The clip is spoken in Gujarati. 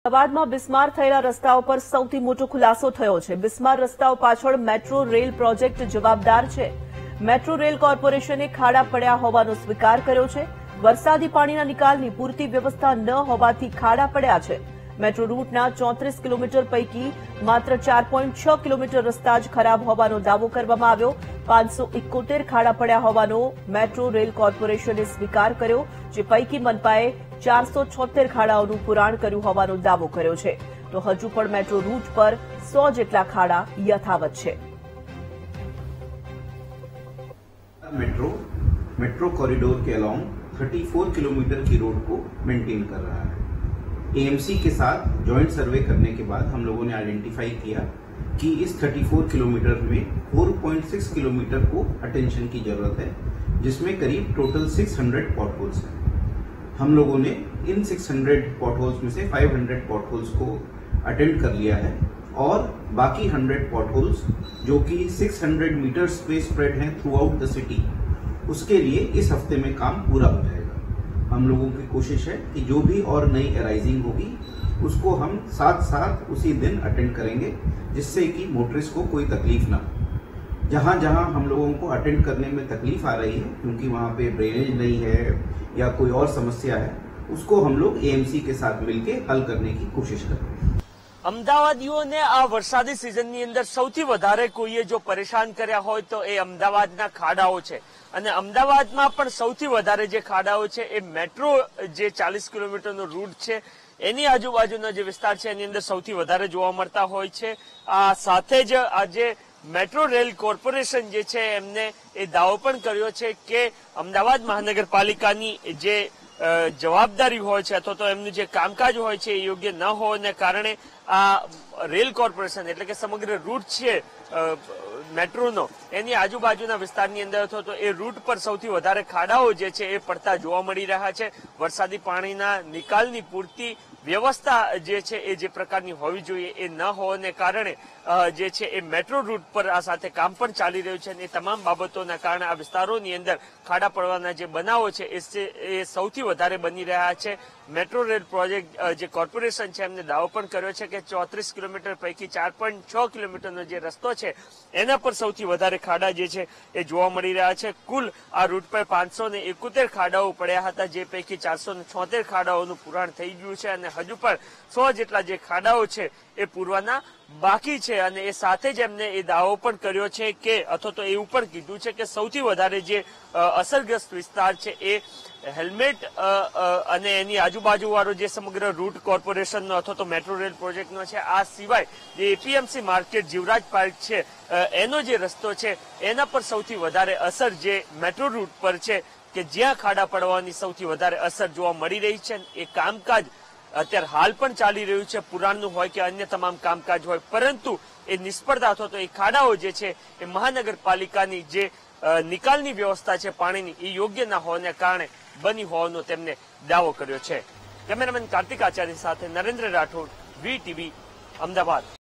અમદાવાદમાં બિસ્માર થયેલા રસ્તાઓ પર સૌથી મોટો ખુલાસો થયો છે। બિસ્માર રસ્તાઓ પાછળ મેટ્રો રેલ પ્રોજેક્ટ જવાબદાર છે। મેટ્રો રેલ કોર્પોરેશને ખાડા પડ્યા હોવાનો સ્વીકાર કર્યો છે। વરસાદી પાણીના નિકાલની પૂરતી વ્યવસ્થા ન હોવાથી ખાડા પડ્યા છે। મેટ્રો રૂટના 34 કિલોમીટર પૈકી માત્ર 4.6 કિલોમીટર રસ્તા જ ખરાબ હોવાનો દાવો કરવામાં આવ્યો। 571 ખાડા પડ્યા હોવાનો મેટ્રો રેલ કોર્પોરેશને સ્વીકાર કર્યો, જે પૈકી મનપાએ 476 ખાડાઓનું પુરાણ કર્યું હોવાનો દાવો કર્યો છે। તો હજુ પણ મેટ્રો રૂટ પર 100 જેટલા ખાડા યથાવત છે। मेट्रो कॉरिडोर के अलोंग 34 किलोमीटर की रोड को मेंटेन कर रहा है। एएमसी के साथ जॉइंट सर्वे करने के बाद हम लोगों ने आइडेंटिफाई किया कि इस 34 किलोमीटर में 4.6 किलोमीटर को अटेंशन की जरूरत है, जिसमें करीब टोटल 600 पॉटहोल्स हैं। हम लोगों ने इन 600 पॉटहोल्स में से 500 पॉटहोल्स को अटेंड कर लिया है और बाकी 100 पॉटहोल्स जो कि 600 मीटर्स पे स्प्रेड हैं थ्रू आउट द सिटी, उसके लिए इस हफ्ते में काम पूरा हो जाएगा। हम लोगों की कोशिश है कि जो भी और नई अराइजिंग होगी उसको हम साथ साथ उसी दिन अटेंड करेंगे, जिससे कि मोटरिस्ट को कोई तकलीफ ना हो। जहां जहां हम लोगों को अटेंड करने में तकलीफ आ रही है क्योंकि वहां पे ड्रेनेज नहीं है या कोई और समस्या है, उसको हम लोग एएमसी के साथ मिलकर हल करने की कोशिश कर रहे हैं। અમદાવાદીઓને આ વરસાદી સિઝનની અંદર સૌથી વધારે કોઈએ જો પરેશાન કર્યા હોય તો એ અમદાવાદના ખાડાઓ છે। અને અમદાવાદમાં પણ સૌથી વધારે જે ખાડાઓ છે એ મેટ્રો જે 40 કિલોમીટરનો રૂટ છે એની આજુબાજુનો જે વિસ્તાર છે એની અંદર સૌથી વધારે જોવા મળતા હોય છે। આ સાથે જ આજે મેટ્રો રેલ કોર્પોરેશન જે છે એમને એ દાવો પણ કર્યો છે કે અમદાવાદ મહાનગરપાલિકાની જે જવાબદારી હોય છે અથવા તો એમનું જે કામકાજ હોય છે એ યોગ્ય ન હોવાને કારણે આ રેલ કોર્પોરેશન એટલે કે સમગ્ર રૂટ છે મેટ્રોનો એની આજુબાજુના વિસ્તારની અંદર અથવા તો એ રૂટ પર સૌથી વધારે ખાડાઓ જે છે એ પડતા જોવા મળી રહ્યા છે। વરસાદી પાણીના નિકાલની પૂરતી વ્યવસ્થા જે છે એ જે પ્રકારની હોવી જોઈએ એ ન હોવાને કારણે જે છે એ મેટ્રો રૂટ પર આ સાથે કામ પણ ચાલી રહ્યું છે અને એ તમામ બાબતોના કારણે આ વિસ્તારોની અંદર ખાડા પડવાના જે બનાવો છે એ સૌથી વધારે બની રહ્યા છે। મેટ્રો રેલ પ્રોજેક્ટ જે કોર્પોરેશન છે એમને દાવો પણ કર્યો છે કે 34 કિલોમીટર પૈકી 4.6 કિલોમીટરનો જે રસ્તો છે એના પર સૌથી વધારે ખાડા જે છે એ જોવા મળી રહ્યા છે। કુલ આ રૂટ પર 571 ખાડાઓ પડ્યા હતા, જે પૈકી 476 ખાડાઓનું પુરાણ થઈ ગયું છે અને હજુ પણ 100 જેટલા જે ખાડાઓ છે એ પૂરવાના બાકી છે। અને એ સાથે જ એમને એ દાવો પણ કર્યો છે કે અથવા તો એવું પણ કીધું છે કે સૌથી વધારે જે અસરગ્રસ્ત વિસ્તાર છે એ હેલ્મેટ અને એની આજુબાજુ વાળો જે સમગ્ર રૂટ કોર્પોરેશનનો અથવા તો મેટ્રો રેલ પ્રોજેક્ટનો છે, આ સિવાય જે એપીએમસી માર્કેટ જીવરાજ પાર્ક છે એનો જે રસ્તો છે એના પર સૌથી વધારે અસર જે મેટ્રો રૂટ પર છે કે જ્યાં ખાડા પડવાની સૌથી વધારે અસર જોવા મળી રહી છે। એ કામકાજ અત્યારે હાલ પણ ચાલી રહ્યું છે, પુરાણનું હોય કે અન્ય તમામ કામકાજ હોય, પરંતુ એ નિષ્ફળતા અથવા તો એ ખાડાઓ જે છે એ મહાનગરપાલિકાની જે નિકાલની વ્યવસ્થા છે પાણીની એ યોગ્ય ના હોવાને કારણે બની હોવાનો તેમને દાવો કર્યો છે। કેમેરામેન કાર્તિક આચાર્ય સાથે નરેન્દ્ર રાઠોડ, વીટીવી, અમદાવાદ।